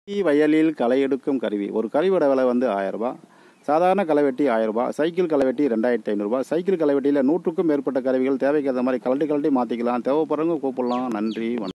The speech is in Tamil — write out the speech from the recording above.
வயலில் களை எடுக்கும் கருவி. ஒரு கருவியோட விலை வந்து 1000 ரூபாய். சாதாரண களைவெட்டி 1000 ரூபாய். சைக்கிள் களைவெட்டி 2500 ரூபாய். சைக்கிள் களைவெட்டியில் 100க்கும் மேற்பட்ட கருவிகள் தேவைக்கு ஏற்ற மாதிரி கழட்டி மாற்றிக்கலாம். தேவைப்படுறவங்க கூப்பிடலாம். நன்றி, வணக்கம்.